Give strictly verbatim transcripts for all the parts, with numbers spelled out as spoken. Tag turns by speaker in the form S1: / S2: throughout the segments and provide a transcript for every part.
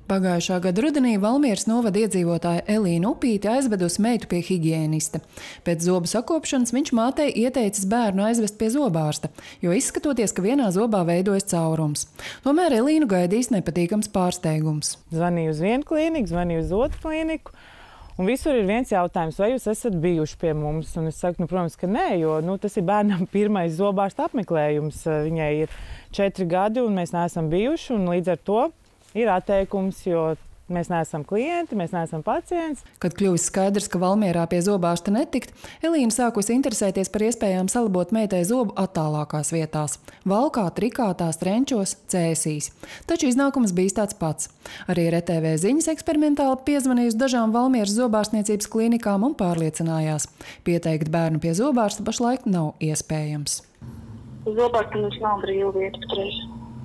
S1: Pagājušā gada rudenī Valmieras novada iedzīvotāja Elīna Upīte aizvedusi meitu pie higiēnista. Pēc zobu sakopšanas viņš mātei ieteicis bērnu aizvest pie zobārsta, jo izskatoties, ka vienā zobā veidojas caurums. Tomēr Elīnu gaidīs nepatīkams pārsteigums.
S2: Zvanīju uz vienu klīniku, zvanīju uz otru klīniku. Un visur ir viens jautājums, vai jūs esat bijuši pie mums? Un es saku, nu, protams, ka nē, jo nu, tas ir bērnam pirmais zobārsta apmeklējums. Viņai ir četri gadi un mēs neesam bijuši, un līdz ar to ir atteikums, jo mēs neesam klienti, mēs neesam pacients.
S1: Kad kļuvis skaidrs, ka Valmierā pie zobārsta netikt, Elīna sākusi interesēties par iespējām salabot meitai zobu attālākās vietās – Valkā, Trikātā, Strenčos, Cēsīs. Taču iznākums bijis tāds pats. Arī R T V ziņas eksperimentāli piezvanījusi dažām Valmieras zobārstniecības klīnikām un pārliecinājās. Pieteikt bērnu pie zobārsta pašlaik nav iespējams.
S3: Zobārsta mums nav brīva vieta patreiz.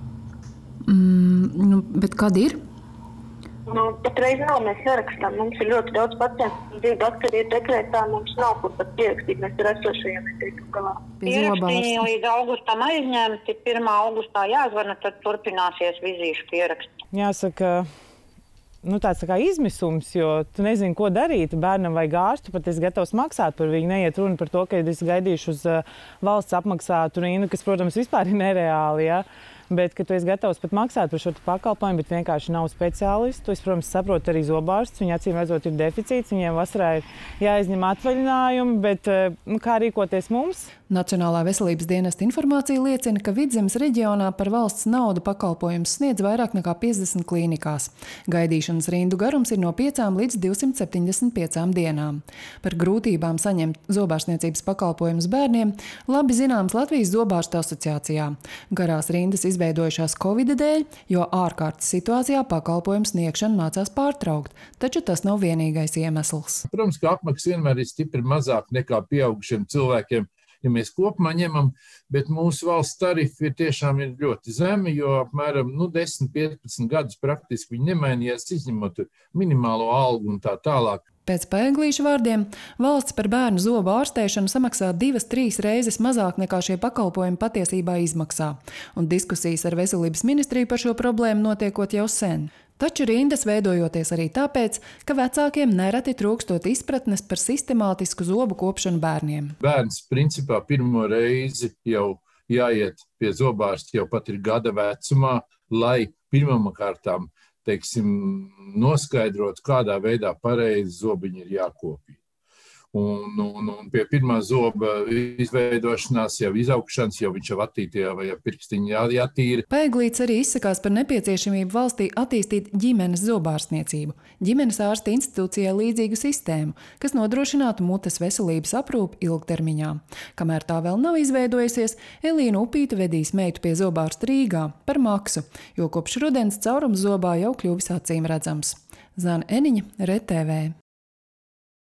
S1: Mm, nu, bet kad ir?
S3: Nu, patreiz nav, mēs sarakstām. Mums ir ļoti daudz pacientu. Divi doktori ir dekrētā, mums nav kur pat pierakstīt. Mēs ar esošajiem netiekam galā.
S4: Pierakstīni līdz augustam aizņemti. pirmā augustā jāzvana, tad turpināsies vizīšu pieraksts.
S2: Jāsaka, nu, tāds tā kā izmisums, jo tu nezini, ko darīt. Bērnam vajag ārstu, pat es gatavs maksāt par viņu. Neiet runa par to, ka es gaidīšu uz uh, valsts apmaksātu rindu, kas, protams, vispār ir nereāli, ja? Bet, ka tu esi gatavs pat maksāt par šo pakalpojumu, bet vienkārši nav speciālistu. Es, protams, saprotu arī zobārstus. Viņi acīm redzot ir deficīts, viņiem vasarā ir jāizņem atvaļinājumi, bet nu, kā rīkoties mums?
S1: Nacionālā veselības dienesta informācija liecina, ka Vidzemes reģionā par valsts naudu pakalpojumus sniedz vairāk nekā piecdesmit klīnikās. Gaidīšanas rindu garums ir no piecām līdz divsimt septiņdesmit piecām dienām. Par grūtībām saņemt zobārstniecības pakalpojumus bērniem labi zināms Latvijas zobārstu asociācijā. Garās rindas izveidojušās Covida dēļ, jo ārkārtas situācijā pakalpojumu sniegšanu nācās pārtraukt, taču tas nav vienīgais iemesls.
S5: Protams, ka apmaksa vienmēr ir stipri mazāk nekā pieaugušiem cilvēkiem, ja mēs kopumā ņemam, bet mūsu valsts tarifi ir tiešām ir ļoti zemi, jo apmēram nu, desmit, piecpadsmit gadus praktiski viņi nemainījās, izņemot minimālo algu un tā tālāk.
S1: Pēc Pēglīša vārdiem, valsts par bērnu zobu ārstēšanu samaksā divas, trīs reizes mazāk nekā šie pakalpojumi patiesībā izmaksā, un diskusijas ar veselības ministriju par šo problēmu notiekot jau sen. Taču rindas veidojoties arī tāpēc, ka vecākiem nereti trūkstot izpratnes par sistemātisku zobu kopšanu bērniem.
S5: Bērns principā pirmo reizi jau jāiet pie zobārsta jau pat ir gada vecumā, lai pirmām kārtām teiksim, noskaidrot, kādā veidā pareizi zobiņi ir jākopja. Un, un, un pie pirmā zoba izveidošanās, jau izaugšanas, jau viņš jau attīstīja, vai pirkstiņi jā, jātīra.
S1: Pēglīts arī izsakās par nepieciešamību valstī attīstīt ģimenes zobārstniecību, ģimenes ārsta institūcijai līdzīgu sistēmu, kas nodrošinātu mutes veselības aprūpi ilgtermiņā. Kamēr tā vēl nav izveidojusies, Elīna Upīte vedīs meitu pie zobārsta Rīgā par maksu, jo kopš rudens caurums zobā jau kļuvis acīm redzams. Zana Eniņa, R T V.